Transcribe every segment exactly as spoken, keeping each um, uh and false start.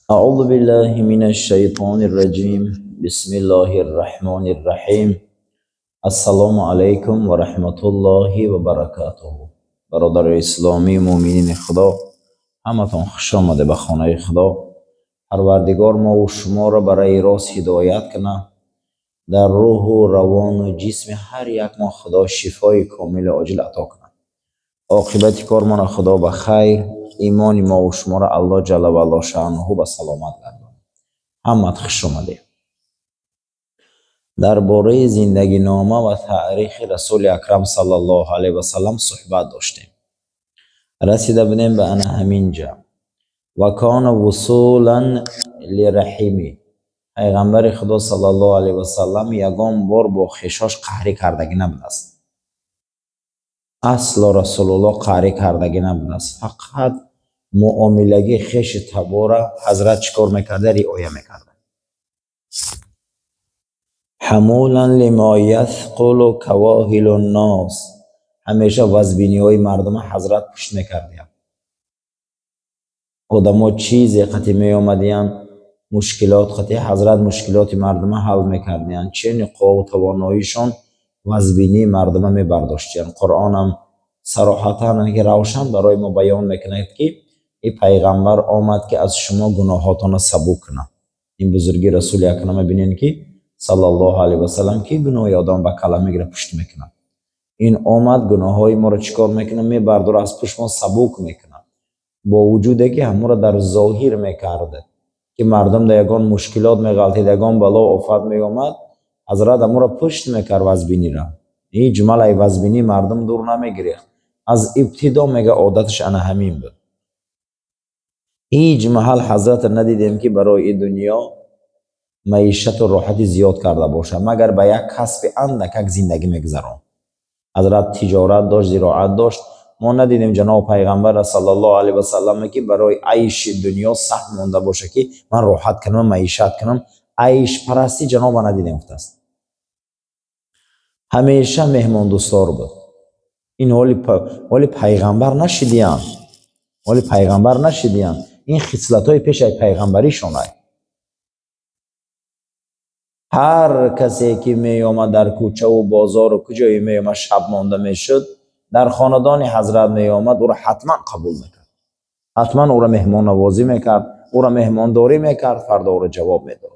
أعوذ بالله من الشيطان الرجيم بسم الله الرحمن الرحیم. السلام علیکم و رحمت الله و برکاته. برادر اسلامی مؤمنین خدا، همتون خوش آمده به خانه خدا. پروردگار ما و شما را برای راست هدایت کنه، در روح و روان و جسم هر یک ما خدا شفای کامل عاجل عطا کنه. عاقبت کار ما خدا به خیر، ایمان ما و شما را الله جل و علا شأنه به سلامت گرداند. همت خوش آمده. درباره زندگی نامه و تاریخ رسول اکرم صلی الله علیه و سلم صحبت داشتیم. رسیده بودیم به انا همینجا. و کان وصولا لرحیمی، پیغمبر خدا صلی الله علیه و سلم یگان بار با خیشاش قهری کردگی نبوده است. اصلا رسول الله قهری کردگی نبوده است، فقط معاملگی خیش تباره حضرت چکار میکرده؟ رعایت میکرده. حمولا لما یثقل کواهل الناس، همیشه وزبینی های مردم حضرت پشت میکردیم. آدم ها چیزی قطعی می آمدیم، مشکلات قطعی حضرت مشکلات مردم حل میکردیم. چه نقاط و تواناییشان وزبینی مردم می برداشتیم. قرآن هم صراحتا که روشن برای ما بیان میکند که این پیغمبر آمد که از شما گناهاتان سبک کنه. این بزرگی رسول اکرم بینین که صلی الله علیه و سلم که گناه آدم با کلمه گره پشت میکنه. این آمد گناه های ما را چیکار میکنه؟ میبرداره از پشت ما سبک میکنه. با وجوده که همون را در ظاهر میکرده که مردم در یگان مشکلات میغلطید، یگان بلا و آفت میآمد، حضرت همون را پشت میکرد وزبینی را. این جمله ای وزبینی مردم دور نمیگریخت. از ابتدا میگه عادتش انا همین بود. هیچ محل حضرت ندیدیم که برای دنیا معیشت و راحتی زیاد کرده باشه، مگر به یک کسب اندک زندگی میگذران. حضرت تجارت داشت، زراعت داشت. ما ندیدیم جناب پیغمبر صلی الله علیه و سلم که برای عیش دنیا سخت مونده باشه که من راحت کنم، معیشت کنم. عیش پرستی جناب ندیدیم است. همیشه مهمان دوستار بود. این حالی حالی پیغمبر نشدیان، حالی پیغمبر نشدیان. این خصلت های پیش پیغمبری شونه. هر کسی که می آمد در کوچه و بازار و کجایی می آمد شب مانده می شد، در خاندان حضرت می آمد، او را حتما قبول میکرد، حتما او را مهمان نوازی میکرد، او را مهمانداری میکرد، فردا او را جواب میداد.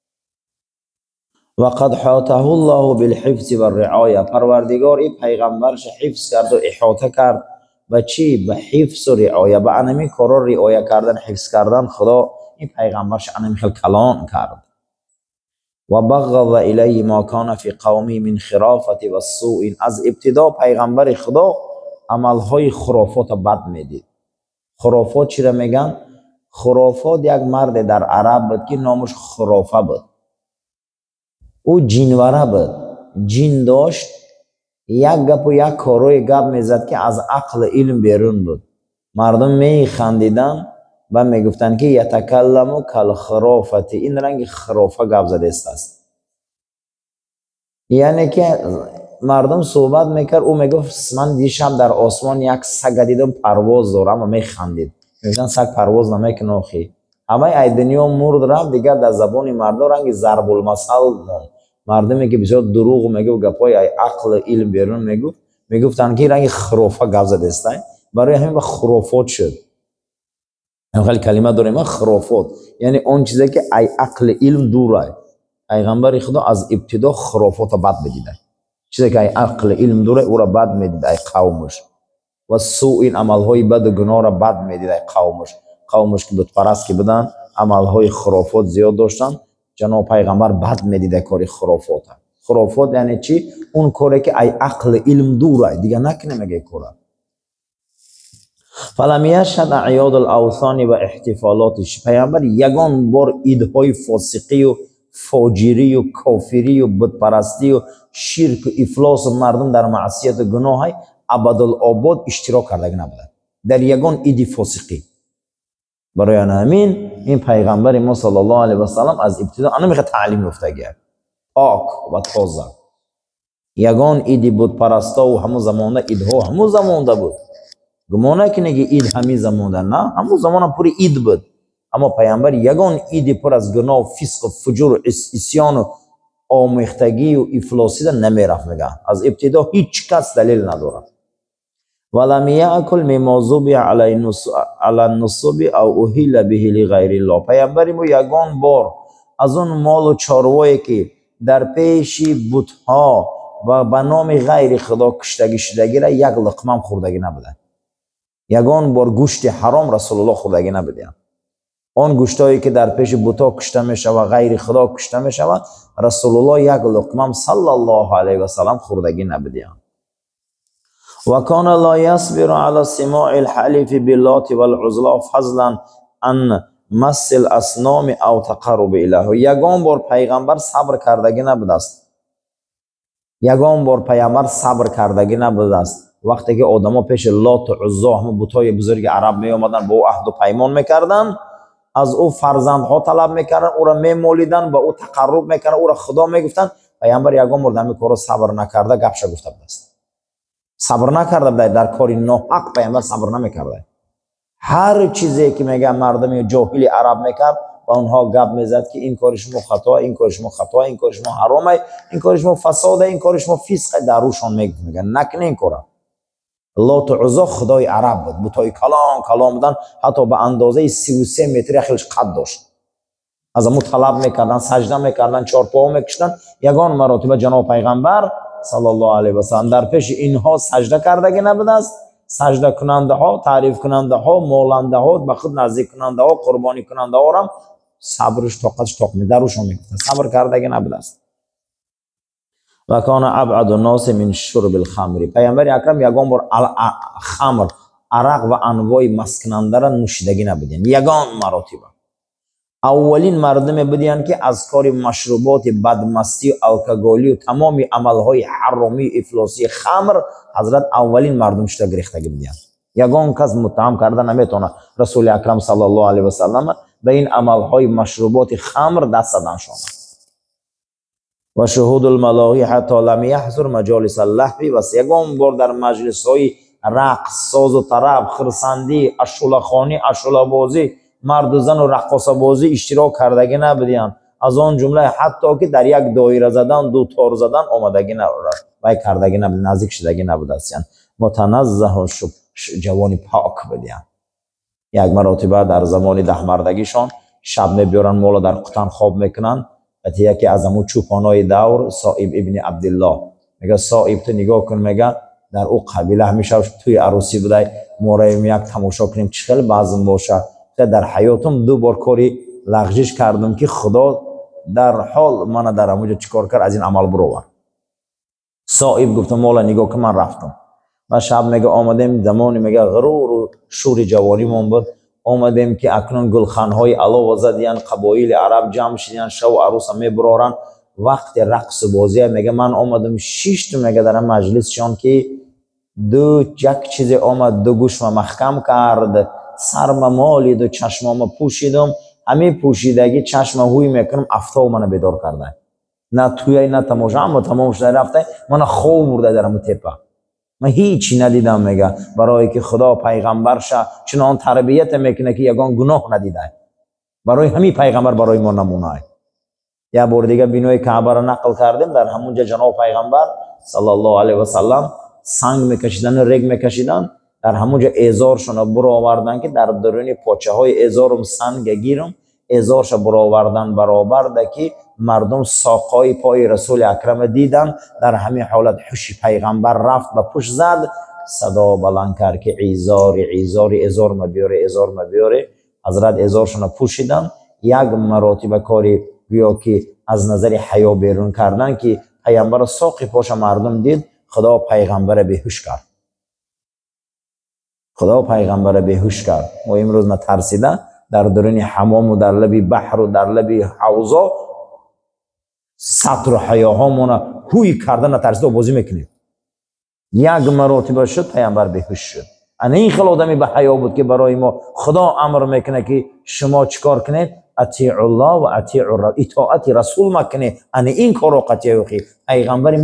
و قد حاطه الله بالحفظ و الرعایه، پروردگار این پیغمبرش حفظ کرد و احاطه کرد به چی؟ به حفظ و رعایه. به انمی کارا رعایه کردن، حفظ کردن خدا این پیغمبرش انمی خیلی کلان کرد. و بغض الیه ما کان فی قومی من خرافت و سوء، از ابتدا پیغمبر خدا عملهای خرافات بد میدید. خرافات چی را میگن؟ خرافات یک مرد در عرب بود که نامش خرافه بود. او جینوره بود، جین داشت، یک گپ و یک کاروی گپ میزد که از عقل علم بیرون بود. مردم می خندیدن و میگفتن که یتکلم کل خرافت، این رنگ خرافه گپ زده است. یعنی که مردم صحبت میکرد، او میگفت من دیشب در آسمان یک سگ دیدم پرواز داره، اما میخندید. میگن سگ پرواز نمیکنه آخی. همه ای دنیا مرد رفت دیگر. در زبان مردم رنگ ضرب المثل موند. مردمی که بسیار دروغ میگه و گپای ای عقل علم بیرون میگفت، میگفتن که رنگ خرافه گپ زده است. برای همین با خرافات شد. خیلی کلمه داریم خرافات، یعنی اون چیزی که ای عقل علم دوره. پیغمبر خدا از ابتدا خرافات بد بدیده، چیزی که ای عقل علم دوره او را بد میدید ای قومش. و سوء، این عملهای بد و گناه را بد میدید ای قومش. قومش که بت پرست که بدن، عملهای خرافات زیاد داشتن، جناب پیغمبر بد میدید کاری خرافات. خرافات یعنی چی؟ اون کاری که ای عقل علم دوره دیگه نکنه میگه کاره. فلم یشهد اعیاد الاوثان و احتفالاتش، پیامبر یگان بار عیدهای فاسقی و فاجری و کافری و بتپرستی و شرک و افلاس مردم در معصیت و گناه های ابدالآباد اشتراک کرده نبوده در یگان عید فاسقی. برای همین این پیغمبر ما صلی الله علیه و سلم از ابتدا انا میخواد تعلیم یافتگی پاک و تازه. یگان عید بتپرستا و همون زمانه عیدها همون زمانه بود. گمان نکنه که عید همین زمان نه، همون زمان پوری عید بود. اما پیامبر یگان عید پر از گناه و فسق و فجور و عصیان و آمیختگی و افلاسی نمیرفت. میگه از ابتدا هیچ کس دلیل نداره. ولم یاکل مما ذبح علی النصب او اهل به لغیر الله. پیامبر ما یگان بار از اون مال و چاروایی که در پیش بت‌ها و به نام غیر خدا کشتگی شدگی را یک لقمه خوردگی نبوده. یگان بار گوشت حرام رسول الله خوردگی نبوده. آن گوشتایی که در پیش بت‌ها کشته میشه و غیر خدا کشته میشه رسول الله یک لقمه صلی الله علیه و سلم خوردگی نبوده. و کان لا یصبر علی سماع الحلیف باللات والعزى فضلا عن مس الاصنام او تقرب الیه. یگان بار پیغمبر صبر کردگی نبوده است. یگان بار پیامبر صبر کردگی نبوده است. وقتی که آدما پیش لات و عزی هم بتای بزرگ عرب می اومدن با او عهد و پیمان میکردن، از او فرزندها طلب میکردن، او را میمولیدن، با او تقرب میکردن، او را خدا میگفتن. پیامبر یگان بار دمی کارو صبر نکرده گپش گفته بود است. صبر نکرده در کاری ناحق پیامبر صبر نمیکرده. هر چیزی که میگه مردم جاهلی عرب میکرد با اونها گپ میزد که این کار شما خطا، این کار شما خطا، این کار شما حرامه، این کار شما فساده، این کار شما فسق. در روشان میگه نکنه این کارا. لات و عزی خدای عرب بود، بتای کلام کلام بودن، حتی به اندازه سی و سه متر خیلیش قد داشت. از امو طلب میکردن، سجده میکردن، چارپا میکشتن. یگان مراتب جناب پیغمبر صلی الله علیه و سلم در پیش اینها سجده کردگی نبوده است. سجده کننده ها، تعریف کننده ها، مولنده ها، به خود نزدیک کننده ها، قربانی کننده ها هم صبرش طاقتش طاق می دروشون میگفتن. صبر کردگی نبوده است. و کان ابعد الناس من شرب الخمر. پیامبر اکرم یگان بار خمر، عرق و انواع مسکننده را نوشیدگی نبودین. یگان مراتب اولین مردم بودین که از کار مشروبات بدمستی و الکلی و تمام عملهای حرامی افلاسی خمر حضرت اولین مردم شده گرفتگی بودین. یگان کس متهم کرده نمیتونه. رسول اکرم صلی الله علیه و سلم به این عملهای مشروبات خمر دست دادن شده. و شهود الملاهی حتی لم یحضر مجالس اللهو. و یگان بار در مجلس های رقص، ساز و طرب، خرسندی، اشولخانی، اشولبازی، مرد و زن و رقاصه بازی اشتراک کردگی نبودین. از آن جمله حتی که در یک دایره زدن، دو تار زدن آمدگی نبوده و کردگی نبوده، نزدیک شدگی نبوده است. یعنی متنزه و جوانی پاک بودین. یک مرتبه در زمان ده مردگیشان شب میبیارن مولا در قطن خواب میکنن. و یکی از امو چوپانای دور صائب ابن عبدالله میگه صائب تو نگاه کن، میگه در او قبیله همیشه توی عروسی بوده، مورایم یک تماشا کنیم چه خیلی بازم باشه. در حیاتم دو بار کاری لغزش کردم که خدا در حال من در اموجه چیکار کرد، از این عمل برو. صائب گفتم مولا نگاه که من رفتم و شب میگه آمدیم، زمانی میگه غرور و شور جوانی من بود، آمدیم که اکنون گلخانهای علاوه زدین، قبایل عرب جمع شدین، شو عروس میبرارن. وقت رقص بازی میگه من آمدم شش تا میگه در مجلس شان که دو یک چیز آمد، دو گوش ما محکم کرد، سرم مالید و چشمام پوشیدم. همین پوشیدگی چشم هوی میکنم افتاب منو بیدار کرده. نه توی نه تماشا، اما تمام شده رفته من خواب برده درم تپه. من هیچی ندیدم میگه، برای که خدا پیغمبر شه چنان تربیت میکنه که یگان گناه ندیده. برای همین پیغمبر برای ما نمونه. یا بار دیگه بینوی کعبه را نقل کردیم، در همونجا جناب پیغمبر صلی الله علیه و سلم سنگ میکشیدن، رگ میکشیدن، در همونجا ازارشون برو آوردن که در درون پاچه های ازارم سنگ گیرم، ازارش برو آوردن برابر ده که مردم ساقای پای رسول اکرم دیدن. در همین حالت حش پیغمبر رفت و پشت زد، صدا بلند کرد که ایزاری ایزاری ازار ما بیاره، ازار ما بیاره. حضرت ازارشون پوشیدن. یک مراتب کاری گویا که از نظر حیا بیرون کردن که پیغمبر ساق پاش مردم دید، خدا پیغمبر بیهوش کرد. خدا پیغمبر بیهوش کرد. و امروز نترسیده در درون حمام و در لبی بحر و در لبی حوضا سطر و حیاهامون هوی کردن نترسیده و بازی میکنید. یک مرتبه شد پیغمبر بیهوش شد. انا این خیلی آدمی به حیا بود که برای ما خدا امر میکنه که شما چیکار کنید؟ اطیع الله و اطیع الرسول، اطاعت رسول مکنه. انا این کارو قطعی خی پیغمبر ما جنایت نداره. این جدا کرده ای خدا های.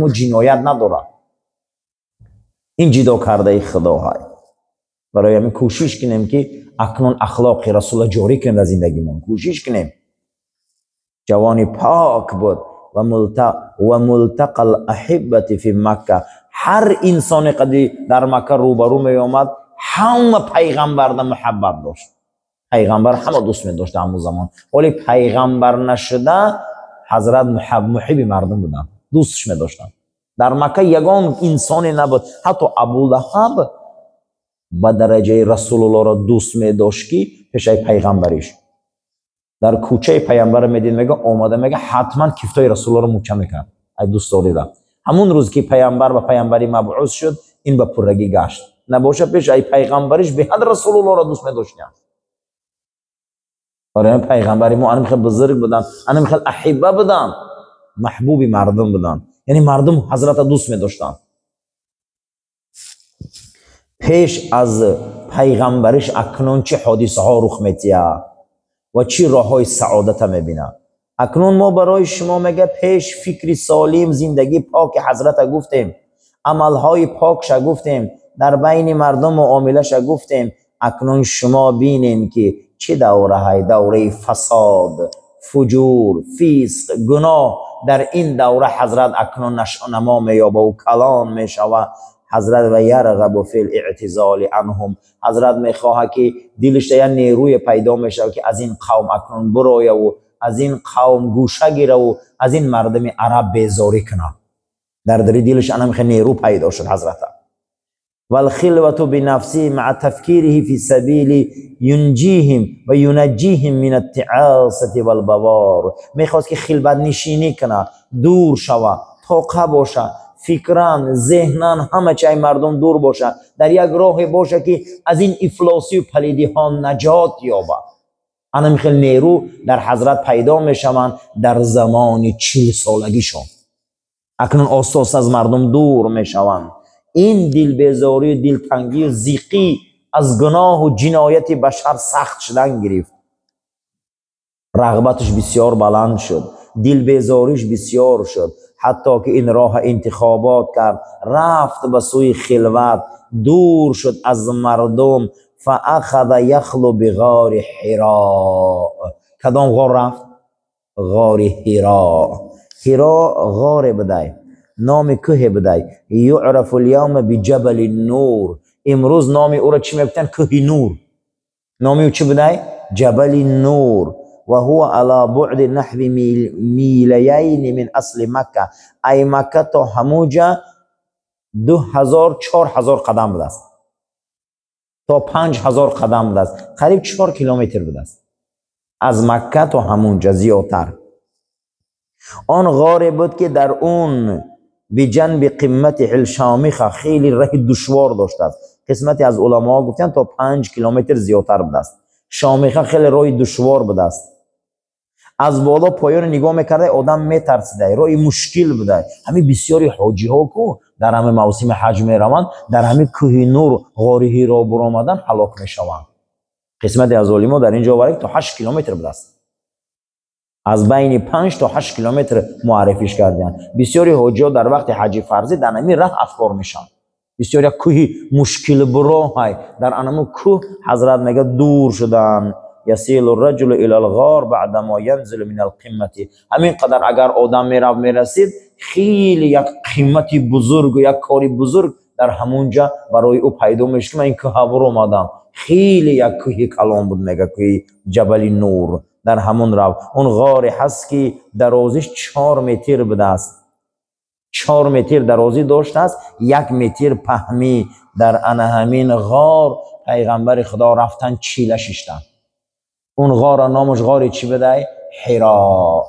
برای همین کوشش کنیم که اکنون اخلاق رسول الله جاری کنیم در زندگیمون. کوشش کنیم. جوانی پاک بود و ملتق و ملتقى الاحبه فی مکه. هر انسان قدی در مکه روبرو می آمد همه پیغمبر را محبت داشت. پیغمبر همه دوست می داشت همون زمان، ولی پیغمبر نشده حضرت محب محب مردم بودن، دوستش می داشتن. در مکه یگان انسانی نبود، حتی ابولهب به درجه رسول الله را دوست می داشت که پیش پیغمبریش. در کوچه پیغمبر میدید میگه اومده میگه حتما کفتای رسول الله رو محکم میکرد. ای دوست داری را همون روز که پیغمبر و پیغمبری مبعوث شد این به پرگی گشت. نباشه پیش ای پیغمبرش به حد رسول الله را دوست می داشتن. برای پیغمبری ما انم خیلی بزرگ بودن، انم خیلی احبه بودن، محبوب مردم بودن، یعنی مردم حضرت دوست می داشتن. پیش از پیغمبرش اکنون چه حادثه ها رخ میتیه و چی راه های سعادت میبینه. اکنون ما برای شما میگه پیش فکر سالم، زندگی پاک حضرت گفتیم، عمل های پاکش گفتیم، در بین مردم معاملش گفتیم. اکنون شما بینین که چه دوره های دوره فساد، فجور، فسق، گناه در این دوره حضرت اکنون نشأ نما مییابه و کلان میشوه. حضرت و یرغب فی الاعتزال عنهم. حضرت میخواه که دلش یه نیروی پیدا میشه که از این قوم اکنون برویه و از این قوم گوشه گیره و از این مردم عرب بیزاری کنه. در دری دلش انا میخواه نیرو پیدا شد حضرت. والخلوة بنفسه مع تفكيره في سبيل ينجيهم و ينجيهم من التعاصة والبوار. میخواست که خلوت نشینی کنه، دور شوه، طاقه باشه، فکران، ذهنان، همه چای مردم دور باشه، در یک راه باشه که از این افلاسی و پلیدی ها نجات یابه. انا میخواد نیرو در حضرت پیدا میشوند در زمان چل سالگیشون. اکنون آساس از مردم دور میشوند. این دل بیزاری، دلتنگی و زیقی از گناه و جنایت بشر سخت شدن گرفت. رغبتش بسیار بلند شد، دل بیزاریش بسیار شد، حتی که این راه انتخابات کرد، رفت به سوی خلوت، دور شد از مردم. فاخذ یخلو بغار حراء. کدام غار رفت؟ غار حراء. حراء غار بدای، نام کوه بدای، یعرف اليوم بجبل النور. امروز نام او را چی میگفتن؟ کوه نور. نامی او چی بدای؟ جبل النور. و هو على بعد نحو میلیین من اصل مکه. ای مکه تا هموجا دو هزار چهار هزار قدم بوده است، تا پنج هزار قدم بوده است، قریب چهار کیلومتر بوده است از مکه تا همونجا، زیادتر. آن غار بود که در اون بجنب قمت الشامخه خیلی راه دشوار داشته است. قسمتی از علما گفتن تا پنج کیلومتر زیادتر بوده است. شامخه خیلی راه دشوار بوده است. از بالا پایان نگاه میکرده آدم میترسیده، راه مشکل بوده. همین بسیاری حاجی ها کو در همه موسم حج میروند، در همین کوه نور غار حرا برآمدن هلاک میشوند. قسمتی از علما در اینجا ورک تا هشت کیلومتر بوده است. از بین پنج تا هشت کیلومتر معرفیش کردن. بسیاری حاجی ها در وقت حج فرضی در همین راه افکار میشن. بسیاری کوه مشکل براه های در انمو کوه حضرت میگه دور شدن. یسیل الرجل الى الغار بعدما ينزل من القمه. همین قدر اگر آدم میرفت میرسید خیلی یک قیمتی بزرگ و یک کاری بزرگ در همونجا برای او پیدا میشه که من این کوه برو اومدم. خیلی یک کوه کلان بود، میگه کوه جبل نور. در همون رو اون غار هست که درازیش چهار متر بوده است. چهار متر درازی داشته است، یک متر پهمی. در ان همین غار پیغمبر خدا رفتن چیله ششتن. اون غار نامش غار چی بوده؟ حرا.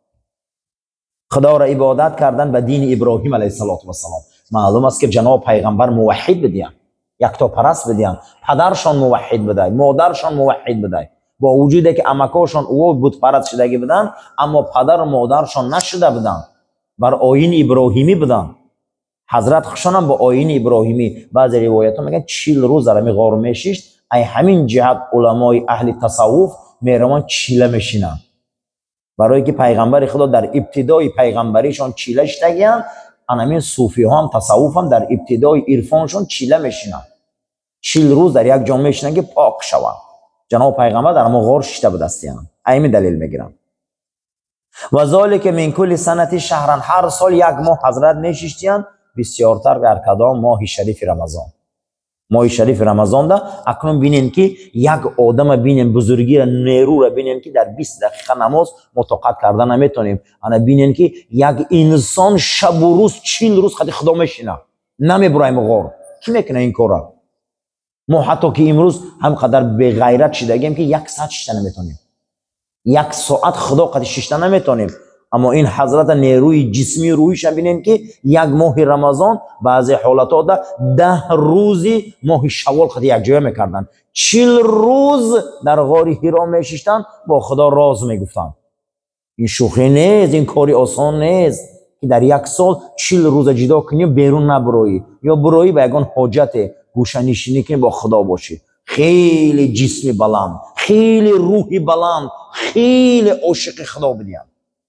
خدا را عبادت کردن به دین ابراهیم علیه السلام. معلوم است که جناب پیغمبر موحد بدیان، یکتا پرست بدیان، پدرشان موحد بوده، مادرشان موحد بوده. با وجودی که امکاشان او بت پرست شدگی بودن، اما پدر و مادرشان نشده بودن، بر آیین ابراهیمی بودن. حضرت خشان هم با آیین ابراهیمی. بعضی روایت ها میگن چیل روز در غار میشیشت. ای همین جهت علمای اهل تصوف میروان چیله میشینن، برای که پیغمبر خدا در ابتدای پیغمبریشان چیله شدگیان. همین صوفی ها هم تصوف هم در ابتدای عرفانشان چیله میشینن. چهل روز در یک جا میشینن که پاک شوند. جناب پیغمبر در اما غار شیشته به دستیان. اینمی دلیل میگیرم. و ذالک من کل سنتی شهرن، هر سال یک ماه حضرت میشیشتیان، بسیارتر در کدام ماه شریف رمضان. ماه شریف رمضان ده اکنون بینین که یک آدم بینین بزرگی را، نیرو را بینین که در بیست دقیقه نماز مطاقت کردن نمیتونیم. انا بینین که یک انسان شب و روز چهل روز خدای خدا میشینه نمیبرایم غار. کی میکنه این کارا؟ ما حتی که امروز هم قدر به غیرت شدگیم که یک ساعت شیشته نمیتونیم، یک ساعت خدا قد شیشته نمیتونیم. اما این حضرت نیروی جسمی رویش بینین که یک ماه رمضان بعضی حالتا ده ده روزی ماه شوال خود یک جای میکردن، چهل روز در غار حرا میشیشتن، با خدا راز میگفتن. این شوخی نیست، این کاری آسان نیست که در یک سال چهل روز جدا کنی بیرون نبروی، یا بروی به یگان حاجت گوشنشینی کنی با خدا باشی. خیلی جسمی بلند، خیلی روحی بلند، خیلی عاشق خدا بدین،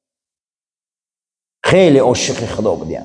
خیلی عاشق خدا بدین.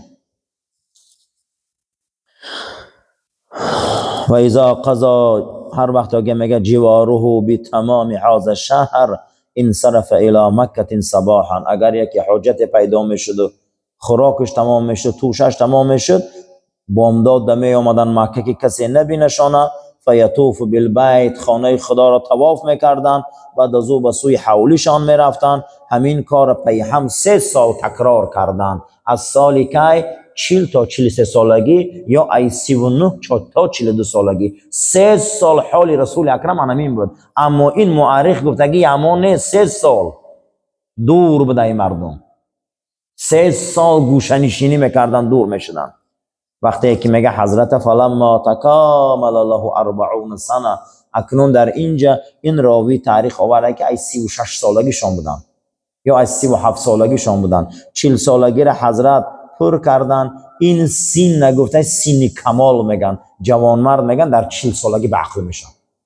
و اذا قضا، هر وقت اگه میگه جواره بی تمام هذا شهر انصرف الى مکه صباحا، اگر یکی حاجت پیدا میشد و خوراکش تمام میشد، توشش تمام میشد، بامداد می آمدن مکه که کسی نبینشانه، فیطوف بالبیت، خانه خدا را طواف میکردن، بعد از او به سوی حولیشان میرفتن. همین کار پی هم سه سال تکرار کردن، از سالی که چهل تا چهل و سه سالگی، یا ای سی و نه تا چهل و دو سالگی. سه سال حال رسول اکرم همین بود. اما این مورخ گفته که اما نه، سه سال دور بده مردم، سه سال گوشنشینی میکردن، دور میشدن. وقتی که میگه حضرت فلما تکامل له اربعون سنه، اکنون در اینجا این راوی تاریخ آورده که ای سی و شش سالگیشان بودن یا ای سی و هفت سالگیشان بودن. چهل سالگی را حضرت پر کردن. این سین نگفته، سین کمال میگن، جوانمرد میگن در چهل سالگی به عقل میشن.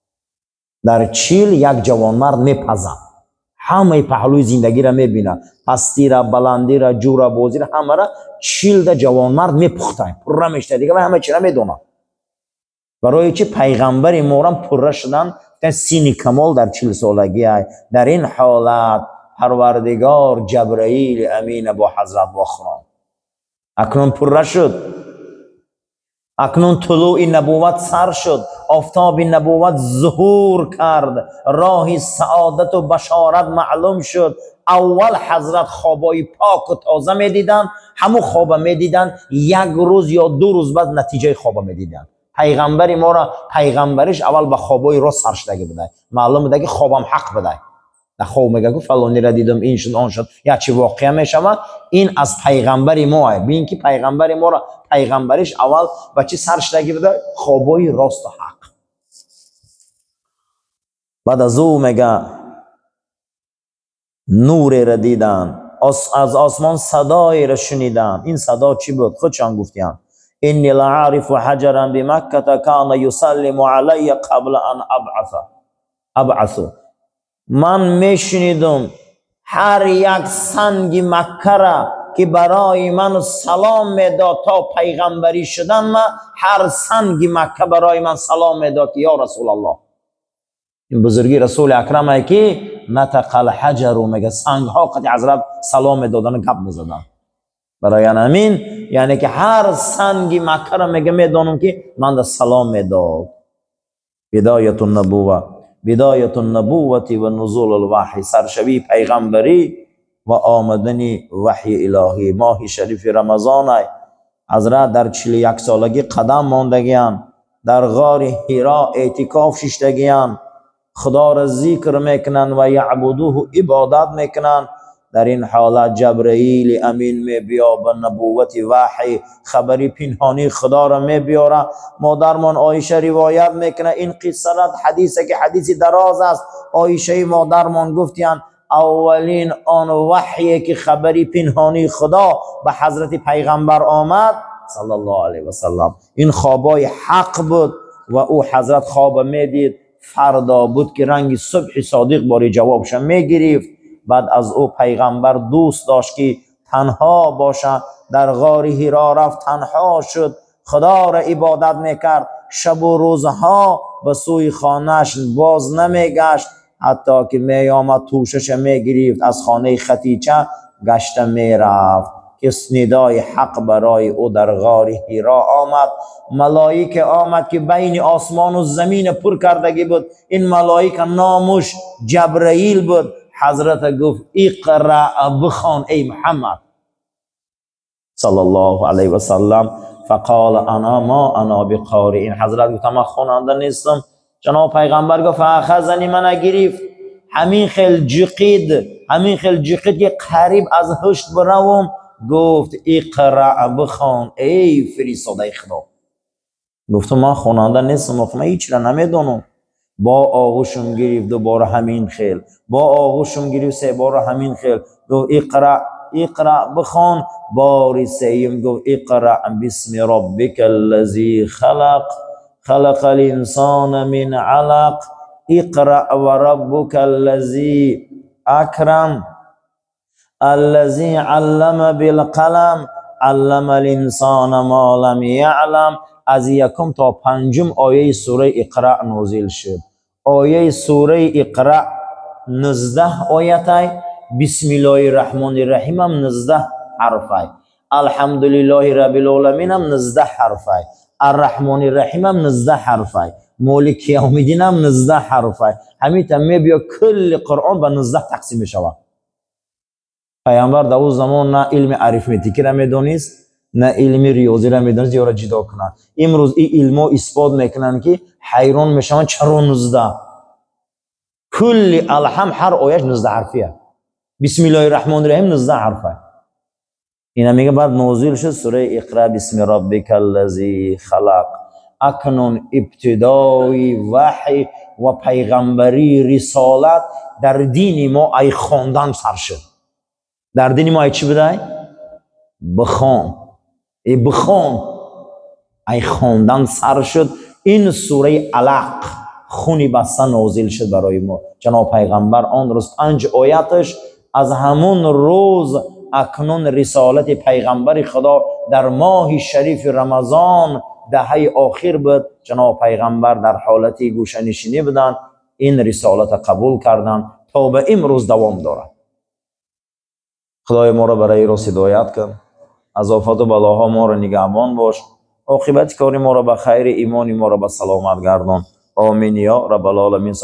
در چهل یک جوانمرد میپزن، همه پهلوی زندگی را میبینه، پستی را، بلندی را، جو را، بازی را، همه را چهل ده جوانمرد میپخته، پره میشته دیگه و همه چی را میدونه. برای چی؟ پیغمبر ما پره شدن که سین کمال در چهل سالگی های. در این حالت پروردگار جبرائیل امین با حضرت واخران اکنون پره شد، اکنون طلوع نبوت سر شد، آفتاب نبوت ظهور کرد، راه سعادت و بشارت معلوم شد. اول حضرت خوابای پاک و تازه می دیدن، همون خواب می دیدن، یک روز یا دو روز بعد نتیجه خواب می دیدن. پیغمبری ما را، پیغمبرش اول به خوابای را سرشتگی بده، معلوم بده که خوابم حق بده. در خواب میگه که فلانی را دیدم، این شد آن شد، یا چی واقعا میشود. این از پیغمبری ما، ببین که پیغمبری ما را، پیغمبرش اول به چی سرشتگی بده؟ خوابای راست و حق. بعد از او میگه نوری را دیدن، از آسمان صدایی را شنیدن. این صدا چی بود؟ خودشان گفتیان انی لعارف حجرا بمکه کان یسلم علی قبل ان ابعث ابعث من میشنیدم هر یک سنگ مکه را که برای من سلام میداد تا پیغمبری شدن، من هر سنگ مکه برای من سلام میداد که یا رسول الله. این بزرگی رسول اکرم ای که نطق الحجر، میگه سنگ ها قد حضرت سلام میدادن، گپ میزدن برای همین. یعنی که هر سنگ مکه را میگه میدانم که من سلام میداد. بدایت النبوه، بدایت النبوت و نزول الوحی، سرشبی پیغمبری و آمدنی وحی الهی. ماه شریف رمضان ای حضرت در چهل و یک سالگی قدم ماندگیان، در غار حرا اعتکاف ششتگیان، خدا را ذکر میکنن و یعبدوه، عبادت میکنن. در این حالت جبرائیل امین می بیا به نبوت وحی، خبری پنهانی خدا را می بیاره. مادرمان عایشه روایت میکنه این قصه را، حدیثه که حدیثی دراز است. عایشه مادرمان گفتیان اولین آن وحی که خبری پنهانی خدا به حضرت پیغمبر آمد صلی الله علیه و سلم، این خوابای حق بود و او حضرت خواب میدید فردا بود که رنگ صبح صادق باری جوابش میگرفت. بعد از او پیغمبر دوست داشت که تنها باشه، در غار حرا رفت، تنها شد، خدا را عبادت میکرد. شب و روزها به سوی خانهش باز نمیگشت، حتی که می آمد توشش می گرفت از خانه خدیجه گشته می رفت که ندای حق برای او در غار حرا آمد. ملائکه آمد که بین آسمان و زمین پر کردگی بود. این ملائکه نامش جبرائیل بود. حضرت گفت اقرأ بخوان ای محمد صلی الله علیه و سلم. فقال انا ما انا بقارئ. این حضرت گفت من خواننده نیستم. جناب پیغمبر گفت فاخذنی من گرفت، همین خیل جقید همین خیل جقید که قریب از هشت بروم، گفت اقرأ بخوان ای فرستاده خدا. گفتم من خواننده نیستم، من هیچ را نمیدونم. با آغوشم گرفت دوباره همین خیل، با آغوشم گرفت سه بار همین خیل، گفت اقرأ اقرأ بخوان. بار سیم گفت اقرأ بسم ربک الذی خلق خلق الانسان من علق اقرأ و ربک الذی اکرم الذی علم بالقلم علم الانسان ما لم یعلم. از یکم تا پنجم آیه سوره اقرأ نازل شد. آیه سوره اقرأ نزده آیت، بسم الله الرحمن الرحیم هم نزده حرف، الحمدلله رب العالمین هم نزده حرف، الرحمن الرحیم هم نزده حرف، مالک یوم الدین هم نزده حرف. همین تمه بیا کل قرآن به نزده تقسیم شود. پیامبر در اون زمان نه علم اریتمتیک را میدونست نه علم ریاضی را میدونست یا را جدا کنند. امروز این علمو اثبات میکنن که حیران میشن چرا نزده. کل الحم هر آیش نزده حرفیه، بسم الله الرحمن الرحیم نزده حرفه. اینا میگه بعد نازل شد سوره اقرأ بسم ربک الذی خلق. اکنون ابتدای وحی و پیغمبری رسالت در دین ما ای خواندن سر شد. در دین ما ای چی بوده؟ بخوان. ای بخوان ای خواندن سر شد. این سوره علق خونی بسته نازل شد برای ما. جناب پیغمبر آن روز پنج آیتش از همون روز اکنون رسالت پیغمبر خدا در ماه شریف رمضان دهه آخر بود. جناب پیغمبر در حالتی گوشه‌نشینی بودن، این رسالت قبول کردن تا به امروز دوام دارد. خدای ما را برای راست هدایت کن، از آفات و بلاها ما را نگهبان باش، عاقبت کاری ما را به خیر، ایمان ما را به سلامت گردان. آمین یا رب العالمین.